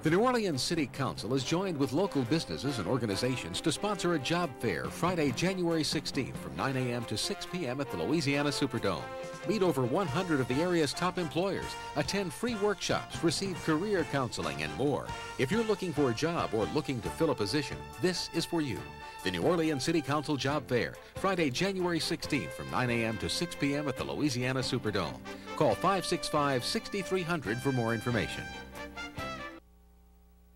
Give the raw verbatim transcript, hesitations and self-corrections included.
The New Orleans City Council has joined with local businesses and organizations to sponsor a job fair Friday, January sixteenth from nine a m to six p m at the Louisiana Superdome. Meet over one hundred of the area's top employers, attend free workshops, receive career counseling, and more. If you're looking for a job or looking to fill a position, this is for you. The New Orleans City Council Job Fair, Friday, January sixteenth from nine a m to six p m at the Louisiana Superdome. Call five six five, six three zero zero for more information.